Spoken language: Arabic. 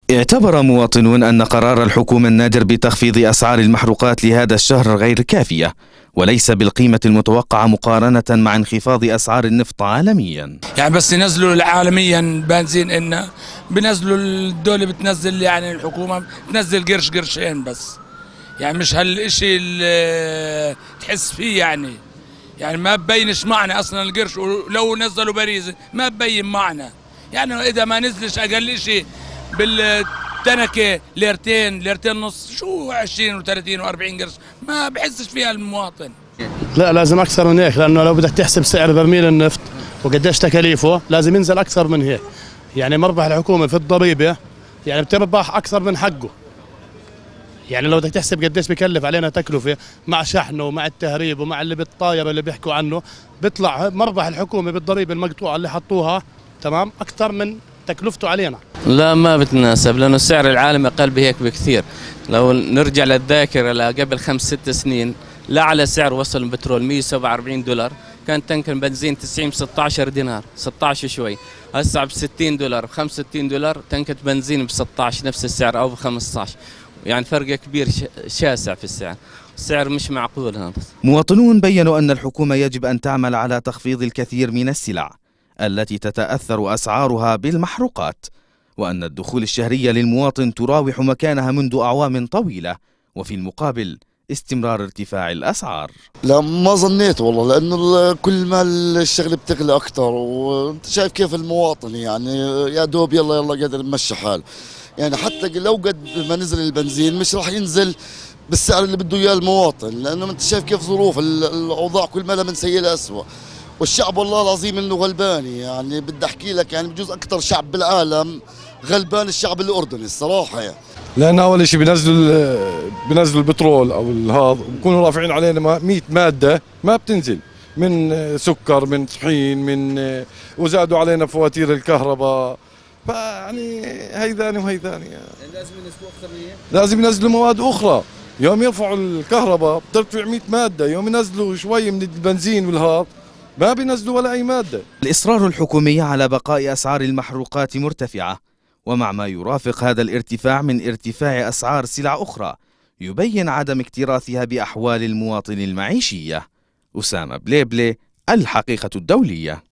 اعتبر مواطنون أن قرار الحكومة النادر بتخفيض أسعار المحروقات لهذا الشهر غير كافية وليس بالقيمة المتوقعة مقارنة مع انخفاض أسعار النفط عالميا. يعني بس ينزلوا عالميا بنزين إنه بنزلوا الدولة بتنزل، يعني الحكومة بتنزل قرش قرشين بس، يعني مش هالشيء اللي تحس فيه يعني ما ببينش معنى أصلا القرش، ولو نزلوا باريزة ما ببين معنى، يعني إذا ما نزلش أقل شيء بالتنكة ليرتين ونص، شو 20 و30 و40 قرش ما بحسش فيها المواطن. لا لازم أكثر من هيك، لأنه لو بدك تحسب سعر برميل النفط وقديش تكاليفه لازم ينزل أكثر من هيك. يعني مربح الحكومة في الضريبة يعني بتربح أكثر من حقه. يعني لو بدك تحسب قديش بكلف علينا تكلفة مع شحنه ومع التهريب ومع اللي بالطايرة اللي بيحكوا عنه، بيطلع مربح الحكومة بالضريبة المقطوعة اللي حطوها تمام أكثر من تكلفته علينا. لا ما بتناسب، لأنه السعر العالمي أقل بهيك بكثير. لو نرجع للذاكرة لقبل 5-6 سنين لأعلى سعر وصل البترول 147 دولار، كان تنك البنزين 90 ب 16 دينار، 16 شوي. هسه ب 60 دولار، ب 65 دولار تنكة بنزين ب 16 نفس السعر أو ب 15، يعني فرق كبير شاسع في السعر. السعر مش معقول هذا. مواطنون بيّنوا أن الحكومة يجب أن تعمل على تخفيض الكثير من السلع التي تتأثر أسعارها بالمحروقات، وأن الدخول الشهرية للمواطن تراوح مكانها منذ أعوام طويلة، وفي المقابل استمرار ارتفاع الأسعار. لا ما ظنيت والله، لأنه كل ما الشغل بتغلى أكثر، وأنت شايف كيف المواطن يعني يا دوب يلا قادر يمشي حاله. يعني حتى لو قد ما نزل البنزين مش راح ينزل بالسعر اللي بده اياه المواطن، لانه انت شايف كيف ظروف الاوضاع كل ما من سيئه لاسوء، والشعب والله العظيم انه غلبان. يعني بدي احكي لك يعني بجوز اكثر شعب بالعالم غلبان الشعب الاردني الصراحه. يعني لان اول شيء بنزلوا البترول او الهذا، وبكونوا رافعين علينا 100 ماده ما بتنزل، من سكر من طحين من وزادوا علينا فواتير الكهرباء، فيعني هيذاني وهيذاني. لازم ينزلوا اكثر من هيك، لازم ينزلوا مواد اخرى. يوم يرفعوا الكهرباء بترتفع 100 ماده، يوم ينزلوا شوي من البنزين والهذا ما بينزلوا ولا اي ماده. الإصرار الحكومي على بقاء أسعار المحروقات مرتفعة، ومع ما يرافق هذا الارتفاع من ارتفاع أسعار سلع أخرى، يبين عدم اكتراثها بأحوال المواطن المعيشية. أسامة بليبلي، الحقيقة الدولية.